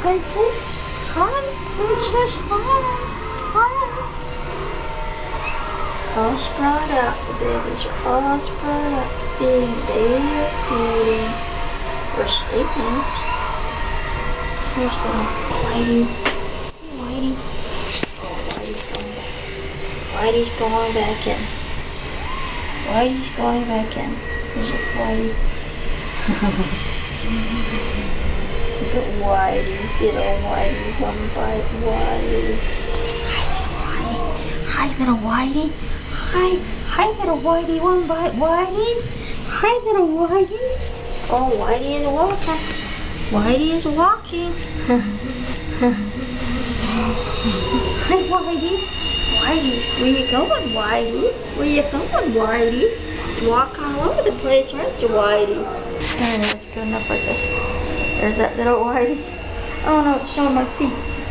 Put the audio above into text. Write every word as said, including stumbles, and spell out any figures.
Princess, hi, Princess, hi, hi. All spread out, the babies are all spread out, feeding, they're feeding, we're sleeping. Here's little Whitey, Whitey, oh, Whitey's going back, Whitey's going back in, Whitey's going back in, is it Whitey? Look at Whitey, little Whitey, one bite, Whitey. Hi, little Whitey. Hi, hi, little Whitey, one bite, Whitey. Hi, little Whitey. Oh, Whitey is walking. Whitey is walking. Hi, Whitey. Whitey, where you going, Whitey? Where you going, Whitey? You walk all over the place, aren't you, Whitey? There, that's good enough like this. There's that little Whitey. Oh no, it's showing my feet.